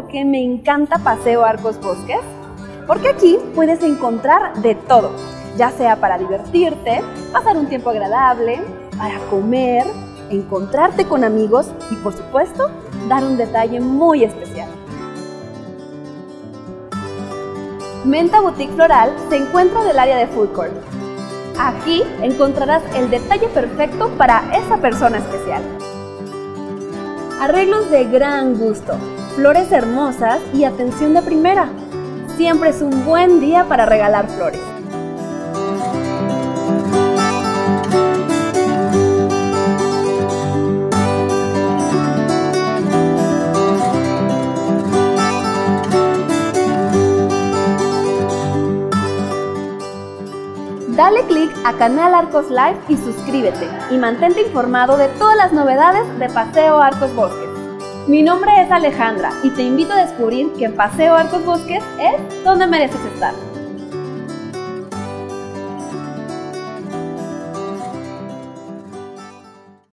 qué me encanta Paseo Arcos Bosques? Porque aquí puedes encontrar de todo, ya sea para divertirte, pasar un tiempo agradable, para comer, encontrarte con amigos y, por supuesto, dar un detalle muy especial. Menta Boutique Floral se encuentra del área de Food Court. Aquí encontrarás el detalle perfecto para esa persona especial. Arreglos de gran gusto, flores hermosas y atención de primera. Siempre es un buen día para regalar flores. Dale click a Canal Arcos Live y suscríbete y mantente informado de todas las novedades de Paseo Arcos Bosques. Mi nombre es Alejandra y te invito a descubrir que Paseo Arcos Bosques es donde mereces estar.